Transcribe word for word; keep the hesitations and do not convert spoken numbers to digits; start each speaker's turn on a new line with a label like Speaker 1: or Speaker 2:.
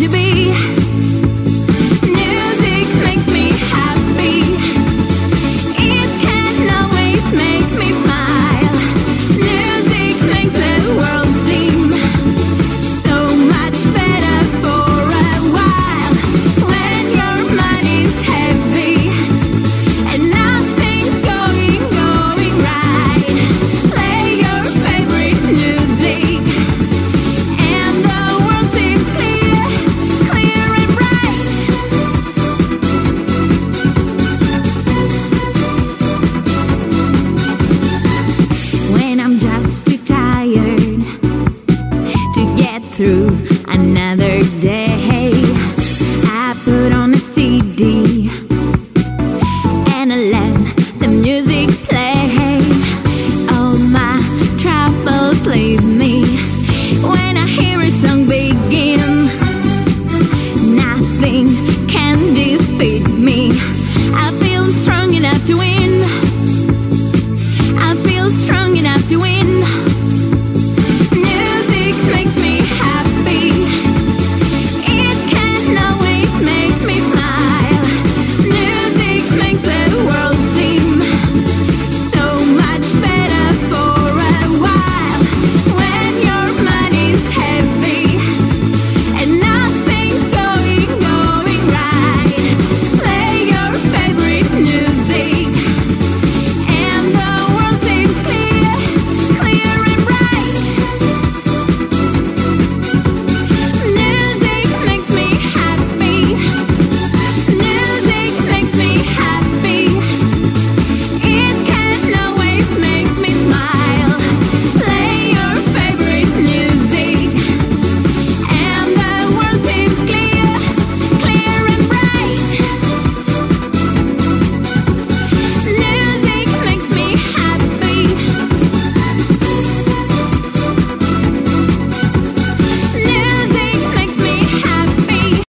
Speaker 1: to be. Music makes me happy. It can always make me smile. Music makes the world seem so much better for a while. When your mind is heavy and nothing's going, going right, play your favorite music and the world seems clear, clear and bright. When I'm just too tired to get through another day,